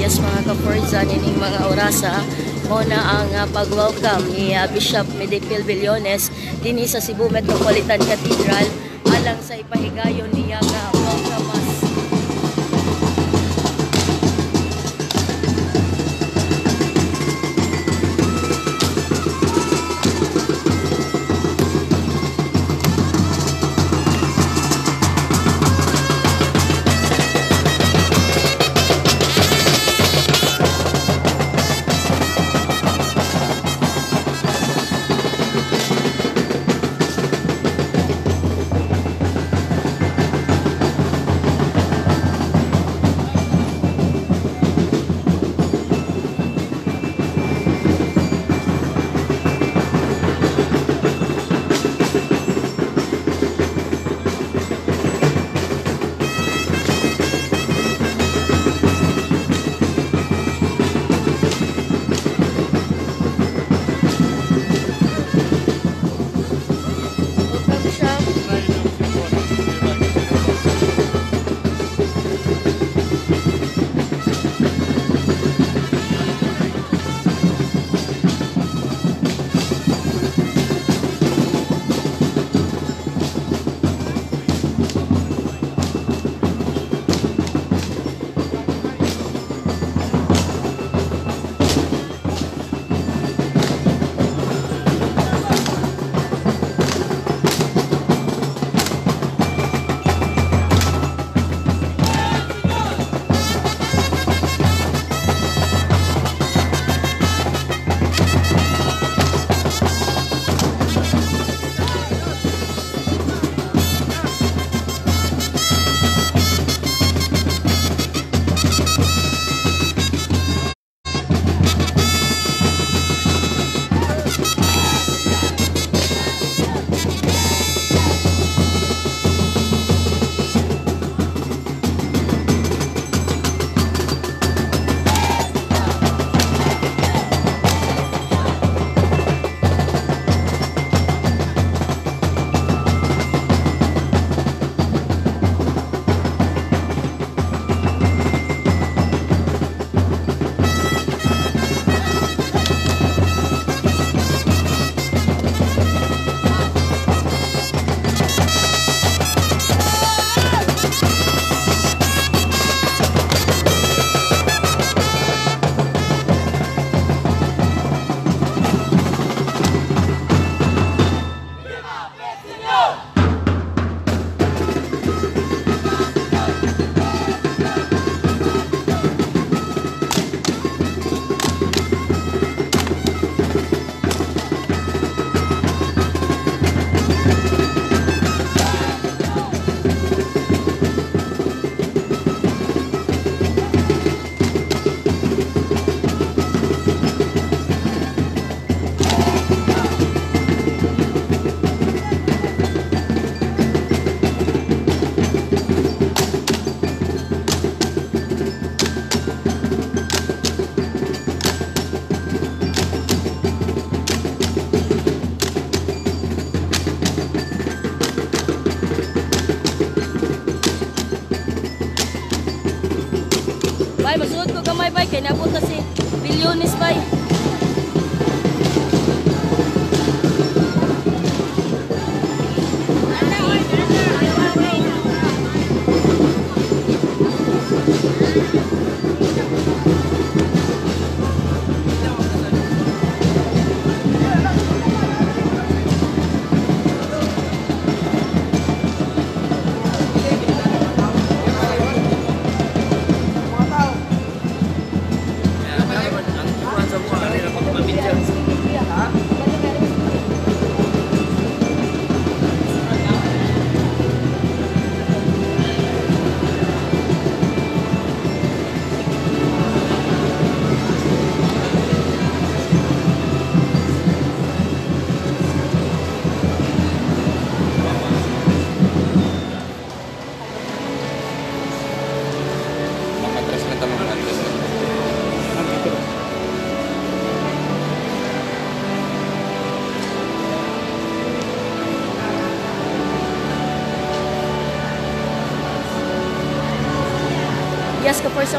Yes mga ka-Forzan, ining mga orasa mo na ang pag-welcome ni Bishop Midyphil Billones dinhi sa Cebu Metropolitan Cathedral alang sa ipahigayon niya nga welcome mass. Bay, masuot ko gamay bay, kaya napunta si Billones bay.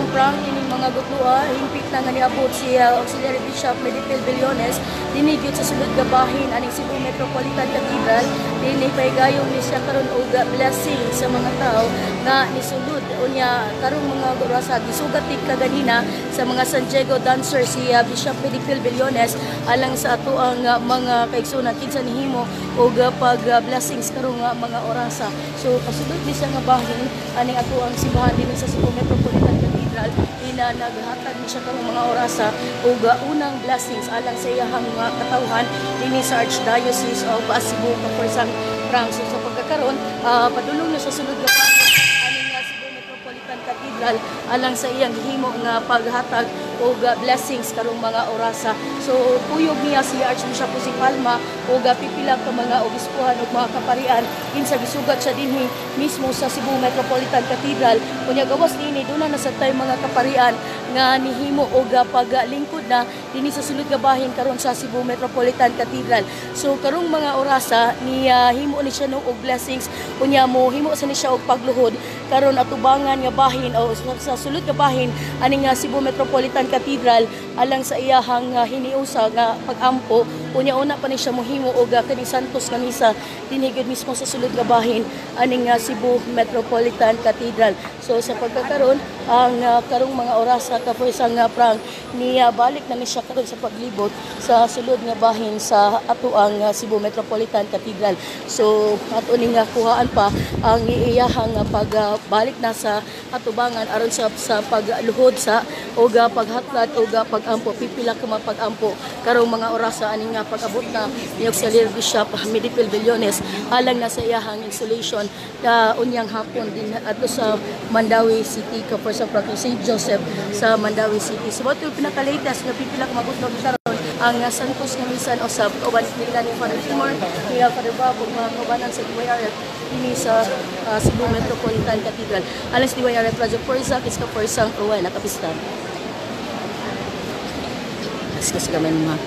ang prang ining mga gutloa hingpit na nga niabot si Auxiliary Bishop Midyphil Billones dinhi gyud sa sulod nga bahin aning Cebu Metropolitan Cathedral. Dinhi pahigayon ni siya karon og blessing sa mga tao nga nisulod unya karong mga orasa gisugat kaganina sa mga San Diego dancer si Bishop Midyphil Billones alang sa ato ang mga kaigsunan kinsa nihimo og pag blessings karong mga orasa. So pasulod ni siya nga bahin aning ato ang simbahan dinhi sa Cebu Metropolitan Cathedral ina naghatag ni siya karong mga orasa og unang blessings alang sa iyang katawhan dinhi sa Archdiocese of Cebu Capistrano. So sa pagkakaroon padulong na sa sulod nga bahin aning Cebu Metropolitan Cathedral alang sa iyang himo nga paghatag og blessings karong mga orasa. So puyog niya si Archbishop Jose Palma og pipila ka mga obispuhan ug mga kaparian kinsa gisugat siya dinhi mismo sa Cebu Metropolitan Cathedral. Unya gawas dinhi duna na sa tay mga kaparian nga nihimo og paglingkod na dinhi sa sulod nga bahin karon sa Cebu Metropolitan Cathedral. So karong mga orasa ni himo ni siya og blessings unya mo himo sa ni siya og pagluhod karon atubangan nga bahin o sa sulod nga bahin aning Cebu Metropolitan Cathedral alang sa iyahang hiniusa nga pag-ampo unya una pa ni siya mohimo og kaning santos nga misa dinhi gyud mismo sa sulod nga bahin aning Cebu Metropolitan Cathedral. So sa pagkakaroon ang karong mga orasa tapos ang prang niya balik na ni siya karon sa paglibot sa sulod nga bahin sa ato ang Cebu Metropolitan Cathedral. So ato ning kuhaan pa ang iyahang pagbalik na sa atubangan aron sa pagluhod sa og paghatlat og pag-ampo pipila ka pag-ampo karong mga orasa aning pag-abot na ni Auxiliary Bishop Midyphil Billones alang na sa iyahang installation unyang hapon din ato sa Mandawi City kapos sa St. Joseph sa Mandawi City. So ito pinaka-latest nga pipila ka magutlo karon ang Santos nga misan o sa uban nila ni Father Timor nila Father Bob ug mga kaubanan sa DYRF dinhi sa Cebu Metropolitan Cathedral. Alas DYRF Radyo Forza kiska Forza Rowena Capistrano. Kasi kami mga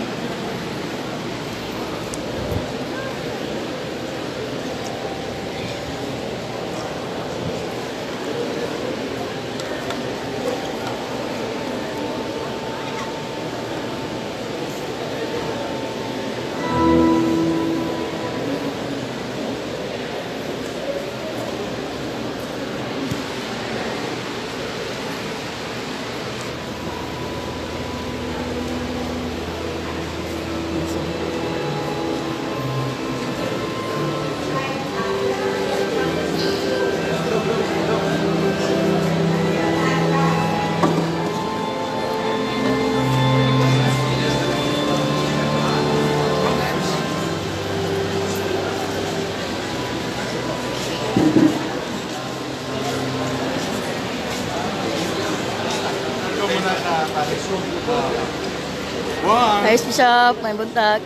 Ayos Bishop, may buntag.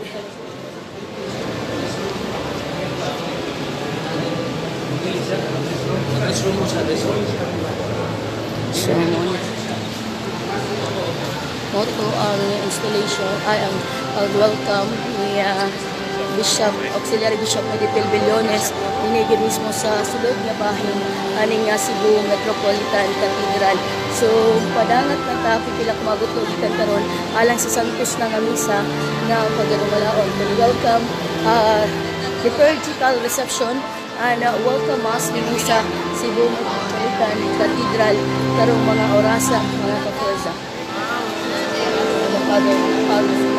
So, moto ang installation ay ang welcome ni Bishop Auxiliary Bishop Midyphil Billones dinigid mismo sa sulod nga bahin aning Cebu Metropolitan Cathedral. So padangat na ta pipila ka magutlo gikan karon alang sa santos na nga misa nga pagdumalaon. Welcome liturgical reception and welcome mass dinhi sa Cebu Metropolitan Cathedral karong mga orasa mga kaforza. Father